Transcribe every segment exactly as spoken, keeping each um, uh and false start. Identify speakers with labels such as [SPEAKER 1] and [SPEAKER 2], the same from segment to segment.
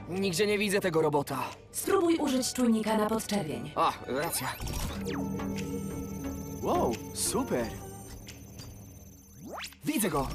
[SPEAKER 1] Nigdzie nie widzę tego robota.
[SPEAKER 2] Spróbuj użyć czujnika na podczerwień.
[SPEAKER 1] A, racja. Wow, super. Widzę go.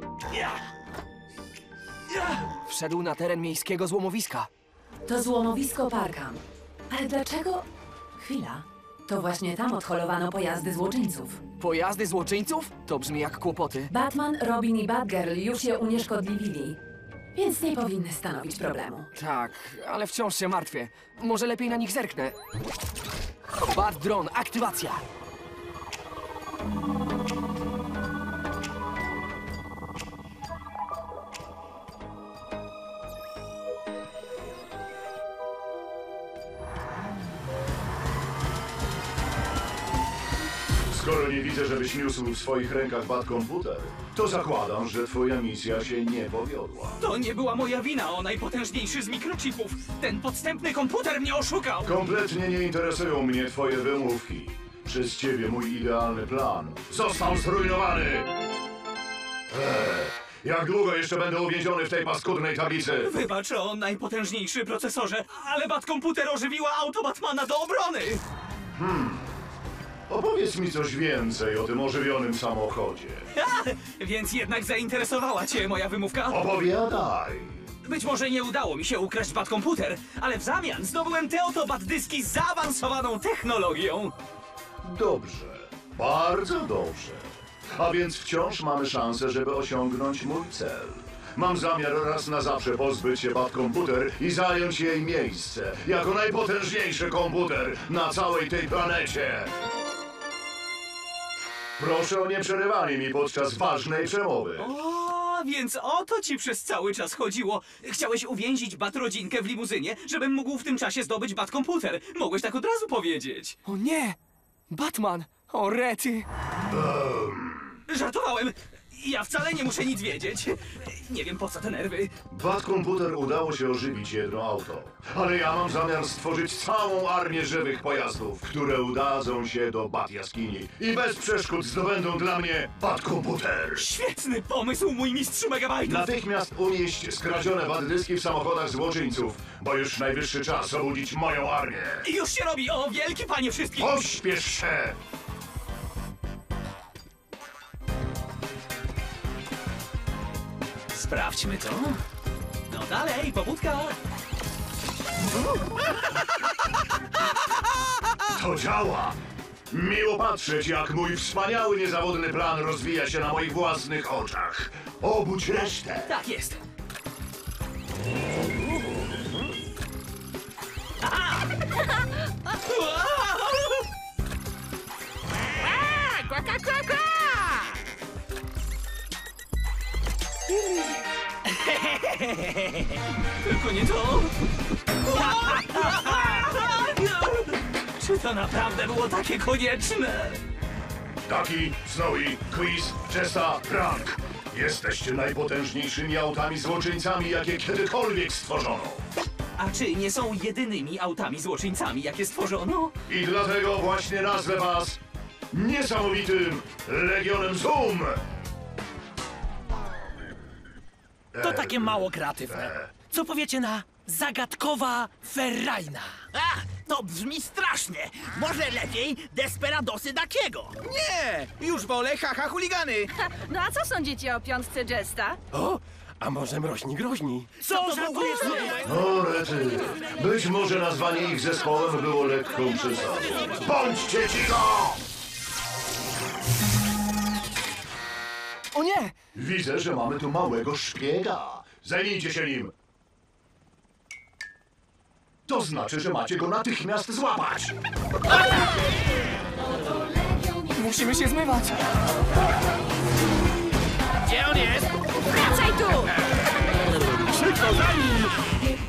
[SPEAKER 1] Wszedł na teren miejskiego złomowiska.
[SPEAKER 2] To złomowisko Parkham. Ale dlaczego... Chwila. To właśnie tam odholowano pojazdy złoczyńców.
[SPEAKER 1] Pojazdy złoczyńców? To brzmi jak kłopoty.
[SPEAKER 2] Batman, Robin i Batgirl już je unieszkodliwili. Więc nie powinny stanowić problemu.
[SPEAKER 1] Tak, ale wciąż się martwię. Może lepiej na nich zerknę. Bat Drone, aktywacja!
[SPEAKER 3] Skoro nie widzę, żebyś niósł w swoich rękach Bat-komputer, to zakładam, że twoja misja się nie powiodła.
[SPEAKER 4] To nie była moja wina, o najpotężniejszy z mikrochipów. Ten podstępny komputer mnie oszukał.
[SPEAKER 3] Kompletnie nie interesują mnie twoje wymówki. Przez ciebie mój idealny plan został zrujnowany! Eee, jak długo jeszcze będę uwięziony w tej paskudnej tablicy?
[SPEAKER 4] Wybacz o najpotężniejszy procesorze, ale Bat-komputer ożywiła auto Batmana do obrony.
[SPEAKER 3] Hmm. Opowiedz mi coś więcej o tym ożywionym samochodzie.
[SPEAKER 4] Ha! Więc jednak zainteresowała cię moja wymówka?
[SPEAKER 3] Opowiadaj.
[SPEAKER 4] Być może nie udało mi się ukraść Bat-komputer, ale w zamian zdobyłem te oto Bat-dyski z zaawansowaną technologią.
[SPEAKER 3] Dobrze, bardzo dobrze. A więc wciąż mamy szansę, żeby osiągnąć mój cel. Mam zamiar raz na zawsze pozbyć się Bat-komputer i zająć jej miejsce jako najpotężniejszy komputer na całej tej planecie. Proszę o nieprzerywanie mi podczas ważnej przemowy.
[SPEAKER 4] O, więc o to ci przez cały czas chodziło. Chciałeś uwięzić Bat-rodzinkę w limuzynie, żebym mógł w tym czasie zdobyć Bat-komputer. Mogłeś tak od razu powiedzieć.
[SPEAKER 1] O nie! Batman! O rety!
[SPEAKER 3] Um.
[SPEAKER 4] Żartowałem. Ja wcale nie muszę nic wiedzieć. Nie wiem, po co te nerwy.
[SPEAKER 3] Bat-komputer udało się ożywić jedno auto, ale ja mam zamiar stworzyć całą armię żywych pojazdów, które udadzą się do Bat-jaskini i bez przeszkód zdobędą dla mnie Bat-komputer.
[SPEAKER 4] Świetny pomysł, mój mistrzu megabajtów!
[SPEAKER 3] Natychmiast unieść skradzione Bat-dyski w samochodach złoczyńców, bo już najwyższy czas obudzić moją armię.
[SPEAKER 4] I już się robi, o wielki panie wszystkich!
[SPEAKER 3] Pośpiesz się!
[SPEAKER 4] Sprawdźmy to. No dalej, pobudka.
[SPEAKER 3] To działa! Miło patrzeć, jak mój wspaniały, niezawodny plan rozwija się na moich własnych oczach. Obudź resztę!
[SPEAKER 4] Tak jest. Aha!
[SPEAKER 5] Kwa, kwa, kwa, kwa!
[SPEAKER 4] Tylko nie to. Czy to naprawdę było takie konieczne?
[SPEAKER 3] Taki, Snowy, Quiz, Jessa, Rank. Jesteście najpotężniejszymi autami złoczyńcami, jakie kiedykolwiek stworzono.
[SPEAKER 4] A czy nie są jedynymi autami złoczyńcami, jakie stworzono?
[SPEAKER 3] I dlatego właśnie nazwę was niesamowitym Legionem Zoom!
[SPEAKER 6] To takie mało kreatywne. Co powiecie na zagadkowa ferrajna?
[SPEAKER 5] A, to brzmi strasznie. Może lepiej Desperadosy Dakiego.
[SPEAKER 7] Nie! Już wolę haha chuligany!
[SPEAKER 8] No a co sądzicie o piątce Jesta?
[SPEAKER 6] O, a może mroźni groźni?
[SPEAKER 5] Co żartujesz sobie?
[SPEAKER 3] O, rety. Być może nazwanie ich zespołem było lekką przesadą. Bądźcie cicho!
[SPEAKER 1] O nie!
[SPEAKER 3] Widzę, że mamy tu małego szpiega. Zajmijcie się nim. To znaczy, że macie go natychmiast złapać.
[SPEAKER 1] Musimy się zmywać!
[SPEAKER 5] Gdzie on jest?
[SPEAKER 8] Wracaj tu!
[SPEAKER 6] Szybko za nim!